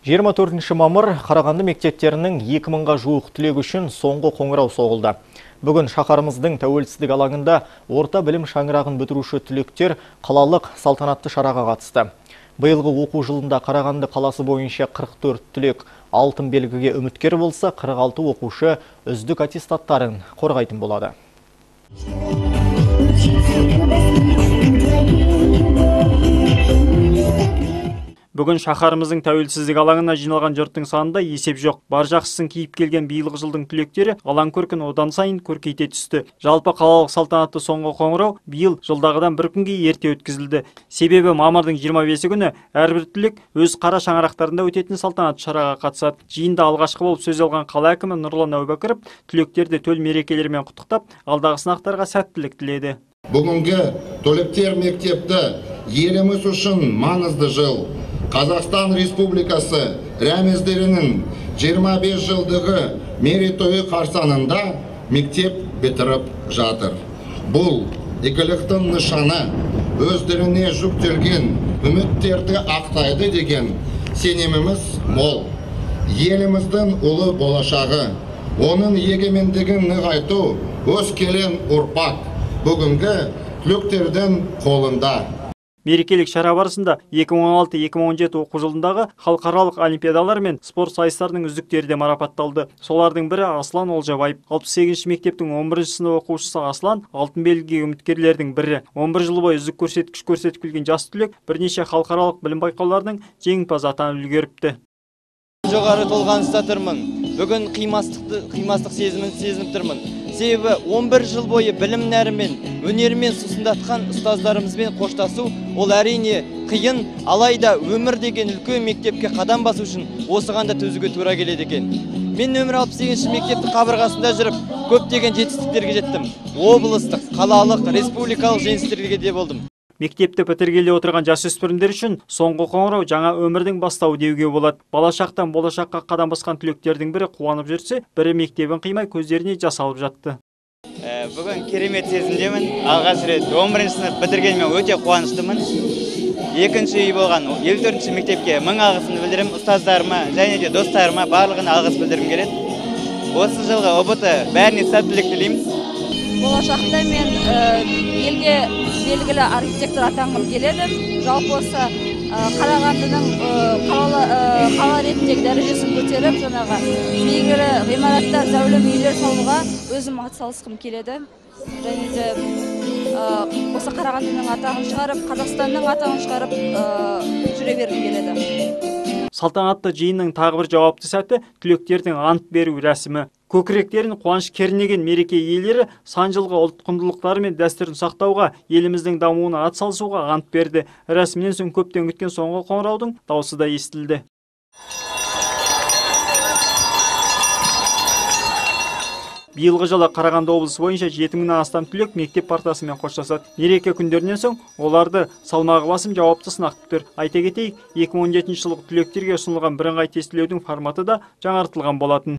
24 мамыр Қарағанды мектептерінің 2000-ға жуық түлек үшін соңғы қоңырау соғылды. Бүгін шаһарымыздың тәуелсіздік алаңында орта білім шаңырағын бітіруші түлектер қалалық салтанатты шараға қатысты. Биылғы оқу жылында Қарағанды қаласы бойынша 44 түлек алтын белгіге үміткер болса, 46 оқушы үздік аттестаттарын қорғайтын болады. Бүгін шаһарымыздың тәуелсіздік алаңына жиналған жұрттың санында есеп жоқ. Бар жақсысын киіп келген биылғы жылдың түлектері алаң көркін одан сайын көркейте түсті. Жалпы қалалық салтанатты соңғы қоңырау биыл жылдағыдан бір күнге ерте өткізілді. Себебі мамырдың 25 күні әрбір түлек өз қара шаңырақтарында өтетін салтанатты шараға қатысады. Жиында алғашқы болып сөз алған қала әкімі Нұрлан Әубәкіров түлектерді төл мерекелерімен құттықтап, алдағы сынақтарға сәттілік тіледі. Бүгінгі түлектер мектепті еліміз үшін маңызды жыл. Қазақстан Республикасы рәміздерінің 25 жылдығы мерейтойы қарсаңында мектеп бітіріп жатыр. Бұл игіліктің нышаны, өздеріне жүктелген үміттерді ақтайды деген сеніміміз мол. Еліміздің ұлы болашағы, оның егемендігін нығайту өскелең ұрпақ бүгінгі түлектердің қолында. Мерекелік шара барысында 2016-2017 оқу жылындағы халықаралық олимпиадалар мен спорт сайыстарының үздіктері де марапатталды. Солардың бірі Аслан Олжабаев. 68-ші мектептің 11-ші сынып оқушысы Аслан алтын белгіге үміткерлердің бірі. 11 жыл бойы үздік көрсеткіш көрсетіп келген жас түлек бірнеше халықаралық білім байқауларының жеңімпазы атанып үлгеріпті. Жоғары толғаныста тұрмын. Бүгін қимастық сезімін сезініп тұрмын. Себебі 11 жыл бойы білім нәрімен, өнермен сусындатқан ұстаздарымызбен қоштасу, ол әрине қиын, алайда өмір деген үлкен мектепке қадам басу үшін осыған да төзуге тура келеді екен. Мен нөмір 68-ші мектептің қабырғасында жүріп, көптеген жетістіктерге жеттім. Облыстық, қалалық, республикалық жеңістерге де болдым. Мектепті бітіргелі отырған жасөспірімдер үшін соңғы қоңырау жаңа өмірдің бастауы деуге болады. Балашақтан болашаққа қадам басқан түлектердің бірі қуанып жүрсе, бірі мектебін қимай көздеріне жас алып жатты. Бүгін керемет сезімдемін. Алғаш рет 11-ші сынып бітіргеніме өте қуаныштымын. Екінші үй болған 54-ші мектепке мың алғысын білдірім, ұстаздарыма және де достарыма барлығына алғыс білдірім келеді. Осы жылғы ұбт бәріне сәттілік тілейміз. Болашақта мен елге белгілі архитектор атанғым келеді. Жалпы осы Қарағандының қала ретіндегі дәрежесін көтеріп, жаңағы белгілі ғимараттар, зәулім үйлер салуға өзім атсалысқым келеді. Және де осы Қарағандының атағын шығарып, Қазақстанның атағын шығарып жүре бергім келеді. Салтанатты жиынның тағы бір жауапты сәті түлектердің ант беру рәсімі. Көкіректерін қуаныш кернеген мереке иелері сан жылғы ұлт құндылықтары мен дәстүрін сақтауға, еліміздің дамуына атсалысуға ант берді. Рәсімнен соң көптен күткен соңғы қоңыраудың дауысы да естілді. Биылғы жылы Қарағанды облысы бойынша 7000-нан астам түлек мектеп партасымен қоштасады. Мереке күндерінен соң оларды салмағы басым жауапты сынақ күтер. Айта кетейік, 2017 жылғы түлектерге ұсынылған бірыңғай тестілеудің форматы да жаңартылған болатын.